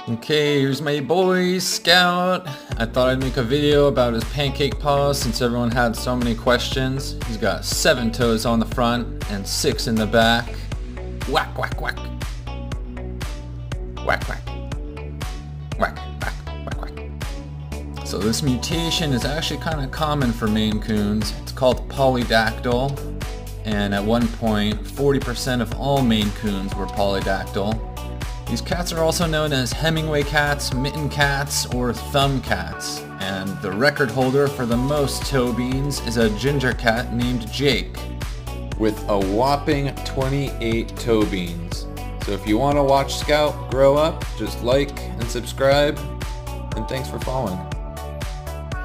Okay, here's my boy, Scout. I thought I'd make a video about his pancake paws since everyone had so many questions. He's got 7 toes on the front and 6 in the back. Whack, whack, whack. Whack, whack. Whack, whack, whack, whack. So this mutation is actually kind of common for Maine Coons. It's called polydactyl. And at one point, 40% of all Maine Coons were polydactyl. These cats are also known as Hemingway cats, mitten cats, or thumb cats. And the record holder for the most toe beans is a ginger cat named Jake, with a whopping 28 toe beans. So if you want to watch Scout grow up, just like and subscribe, and thanks for following.